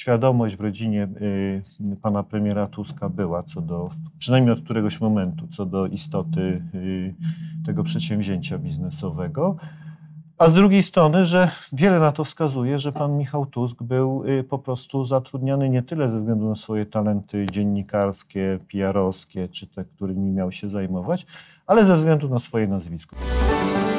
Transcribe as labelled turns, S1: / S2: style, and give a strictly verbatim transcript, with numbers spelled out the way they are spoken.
S1: świadomość w rodzinie y, pana premiera Tuska była co do, przynajmniej od któregoś momentu, co do istoty y, tego przedsięwzięcia biznesowego. A z drugiej strony, że wiele na to wskazuje, że pan Michał Tusk był y, po prostu zatrudniany nie tyle ze względu na swoje talenty dziennikarskie, P R owskie, czy te, którymi miał się zajmować, ale ze względu na swoje nazwisko.